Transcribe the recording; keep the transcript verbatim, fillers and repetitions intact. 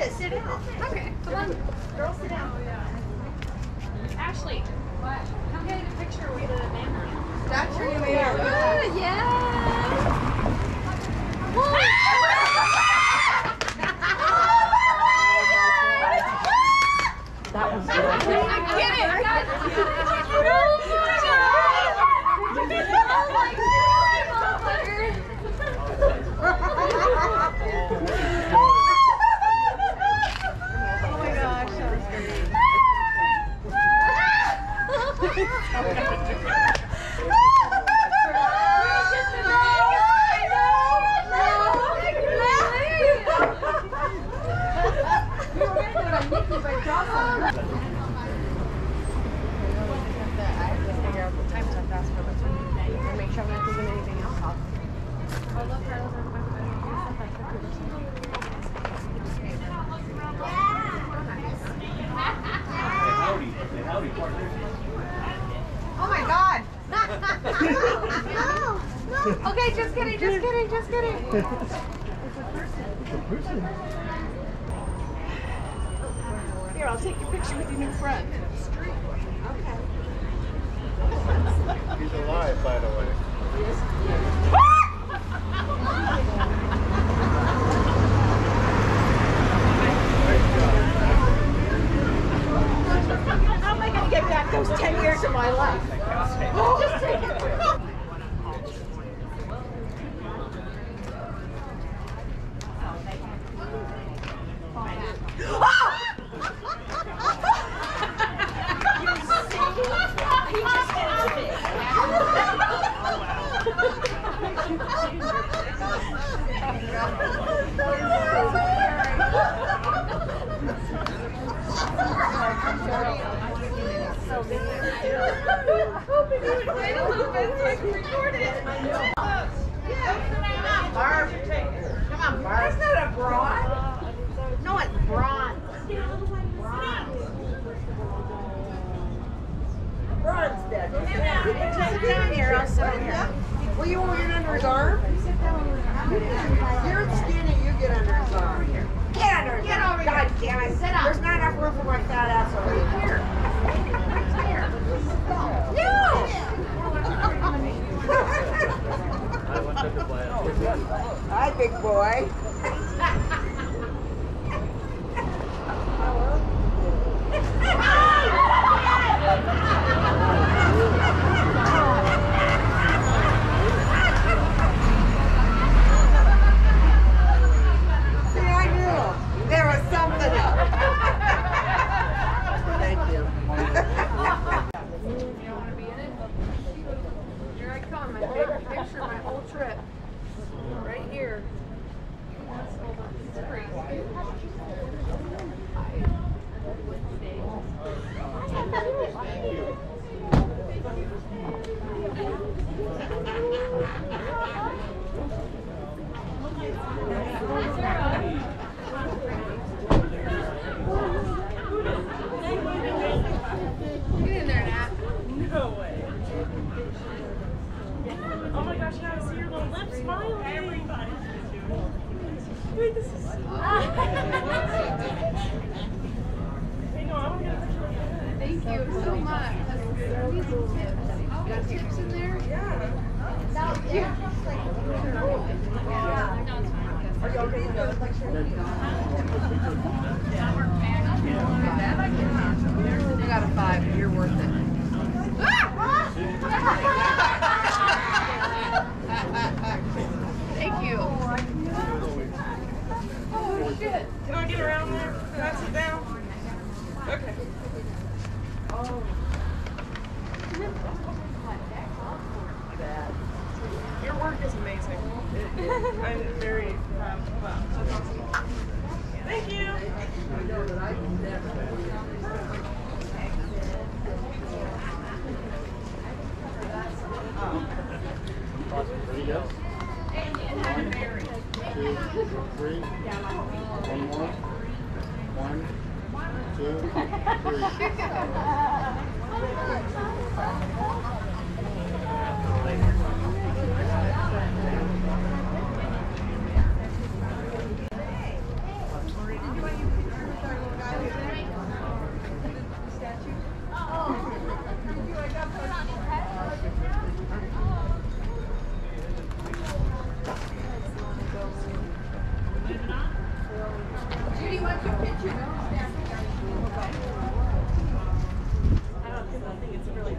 Sit down. Okay, come on. Girls, sit down. Ashley, what? Come get a picture with the banner. That's your new hair. Good, yeah. That was good. Get it, guys. Oh my God! Okay, just kidding, just kidding, just kidding. It's a person. Here, I'll take your picture with your new friend. Okay. He's alive, by the way. How am I going to get back those ten years of my life? Oh, just take it. Barb, come on, Barb. That's not a bronze. No, it's bronze. Bronze dead. Sit down here. I'll sit down here. Will you hold it under his arm? You're skinny. You get under his arm. Get under his arm. God damn it. Sit up. There's not enough room for my fat ass over here. Right here. No. Hi, big boy. See, I knew there was something up. Thank you. You want to be in it? Here I come. My favorite picture of my whole trip. Right here. It's crazy. Get in there, Nat. No way. Oh my gosh, now I see your little lips smiling. Everybody. Wait, this is. Hey, no, I want to get a picture of that. Thank you so much. These little tips. Oh, got tips in there? Yeah. Yeah. Are you okay with the picture? You got a five. You're worth it. Thank you. Oh, shit. Can I get around there? Can I sit down? Okay. Oh. Your work is amazing. It, it, I'm very proud. Wow, that's awesome. Thank you. Ready, go? Two, three, one more, one, two, three. I don't think, I think it's really